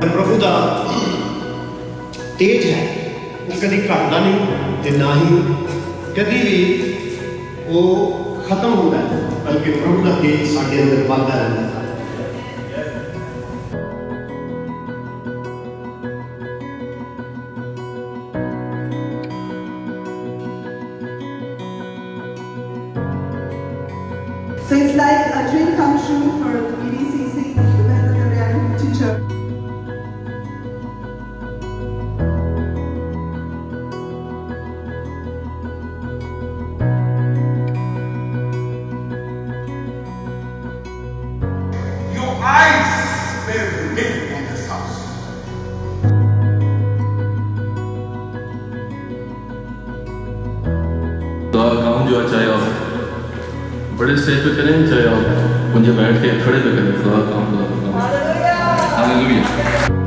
प्रभु का तेज है वो कभी घटता नहीं ते ना ही कभी भी वो खत्म होता है, बल्कि प्रभु का तेज साडे अंदर बढ़ता रहता है। So it's like a dream come true for the BDCC, the Behta Darya teacher. Your eyes may remain on this house. दुआ काम जो चाहे आप बड़े स्टेज पे करें, चाहे आप मुझे बैठ के खड़े पे करें, दुआ काम। हालेलुया।